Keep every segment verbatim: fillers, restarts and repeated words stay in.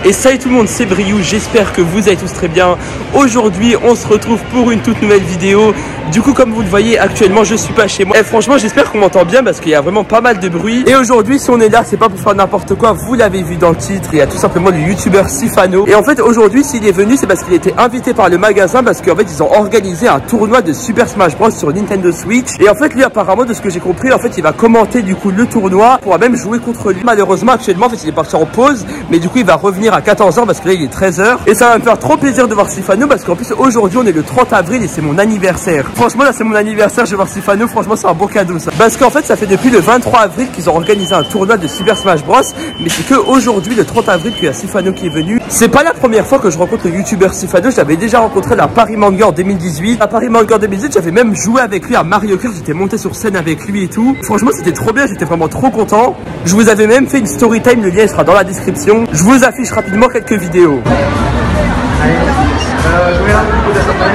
Et salut tout le monde, c'est Briou, j'espère que vous allez tous très bien. Aujourd'hui on se retrouve pour une toute nouvelle vidéo. Du coup comme vous le voyez actuellement je suis pas chez moi. Et franchement j'espère qu'on m'entend bien parce qu'il y a vraiment pas mal de bruit. Et aujourd'hui si on est là c'est pas pour faire n'importe quoi, vous l'avez vu dans le titre, il y a tout simplement le youtubeur Sifano. Et en fait aujourd'hui s'il est venu c'est parce qu'il était invité par le magasin, parce qu'en fait ils ont organisé un tournoi de Super Smash Bros sur Nintendo Switch. Et en fait lui apparemment de ce que j'ai compris en fait il va commenter du coup le tournoi, pourra même jouer contre lui. Malheureusement actuellement en fait il est parti en pause, mais du coup il va revenir à quatorze heures parce que là il est treize heures. Et ça va me faire trop plaisir de voir Sifano parce qu'en plus aujourd'hui on est le trente avril et c'est mon anniversaire. Franchement là c'est mon anniversaire, je vais voir Sifano, franchement c'est un beau cadeau ça. Parce qu'en fait ça fait depuis le vingt-trois avril qu'ils ont organisé un tournoi de Super Smash Bros. Mais c'est que aujourd'hui le trente avril qu'il y a Sifano qui est venu. C'est pas la première fois que je rencontre le youtubeur Sifano, je l'avais déjà rencontré à la Paris Manga en deux mille dix-huit. À Paris Manga en deux mille dix-huit j'avais même joué avec lui à Mario Kart, j'étais monté sur scène avec lui et tout. Franchement c'était trop bien, j'étais vraiment trop content. Je vous avais même fait une story time, le lien sera dans la description. Je vous affiche rapidement quelques vidéos. Allez, euh, jouez là, vous êtes prêts?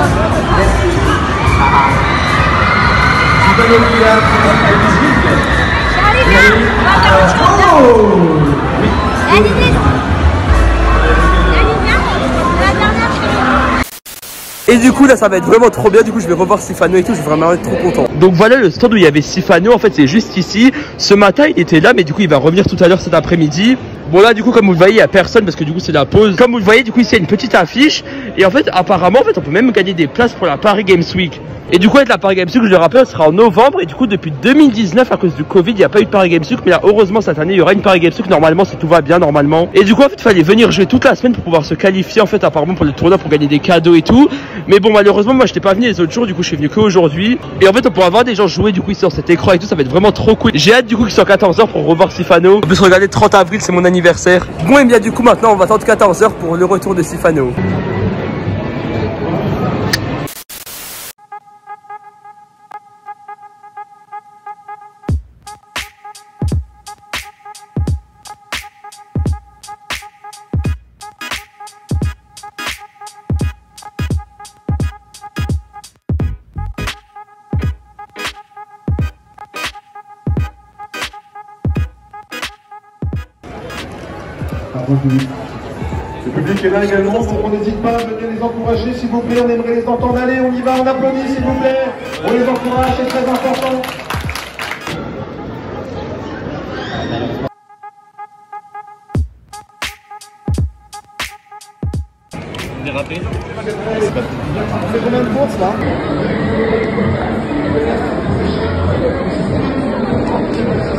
Et du coup là ça va être vraiment trop bien, du coup je vais revoir Sifano et tout, je vais vraiment être trop content. Donc voilà le stand où il y avait Sifano, en fait c'est juste ici. Ce matin il était là mais du coup il va revenir tout à l'heure cet après-midi. Bon là du coup comme vous le voyez il n'y a personne parce que du coup c'est la pause. Comme vous le voyez du coup ici il y a une petite affiche. Et en fait apparemment en fait on peut même gagner des places pour la Paris Games Week. Et du coup avec la Paris Games Week je le rappelle sera en novembre. Et du coup depuis deux mille dix-neuf à cause du Covid il n'y a pas eu de Paris Games Week. Mais là heureusement cette année il y aura une Paris Games Week normalement si tout va bien normalement. Et du coup en fait il fallait venir jouer toute la semaine pour pouvoir se qualifier en fait apparemment pour le tournoi, pour gagner des cadeaux et tout. Mais bon malheureusement moi j'étais pas venu les autres jours, du coup je suis venu qu'aujourd'hui. Et en fait on pourra voir des gens jouer du coup ici sur cet écran et tout, ça va être vraiment trop cool. J'ai hâte du coup qu'il soit quatorze heures pour revoir Sifano. On peut se regarder trente avril, c'est mon anniversaire. Bon et bien du coup maintenant on va attendre quatorze heures pour le retour de Sifano. Le public est là également, donc on n'hésite pas à venir les encourager s'il vous plaît, on aimerait les entendre. Allez, on y va, on applaudit s'il vous plaît, on les encourage, c'est très important. Dérapé. On fait combien de courses là?